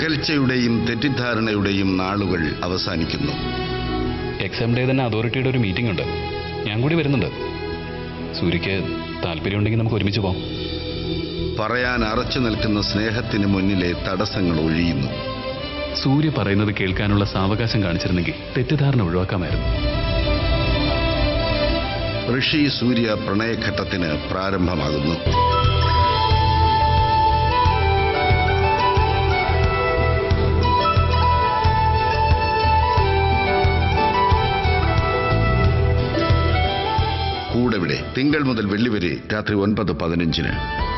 അകൽച്ചയുടെയും തെറ്റിദ്ധാരണയുടെയും നാളുകൾ അവസാനിക്കുന്നു. Exam day തന്നെ അതോറിറ്റിയുടെ ഒരു മീറ്റിംഗ് ഉണ്ട്. ഞാൻ കൂടി വരുന്നുണ്ട്. സൂര്യക്ക് താല്പര്യമുണ്ടെങ്കിൽ നമുക്ക് ഒരുമിച്ച് പോകാം. പറയാൻ അറച്ചു നിൽക്കുന്ന സ്നേഹത്തിന് മുന്നിലെ തടസ്സങ്ങൾ ഒഴിയുന്നു. സൂര്യ പറയുന്നത് കേൾക്കാനുള്ള സാവകാശം കാണിച്ചിരുന്നെങ്കിൽ തെറ്റിദ്ധാരണ ഒഴിവാക്കാമായിരുന്നു. ഋഷി സൂര്യ പ്രണയഘട്ടത്തിന് പ്രാരംഭമാകുന്നു. കൂടെവിടെ തിങ്കൾ മുതൽ വെള്ളി വരെ രാത്രി 9:15.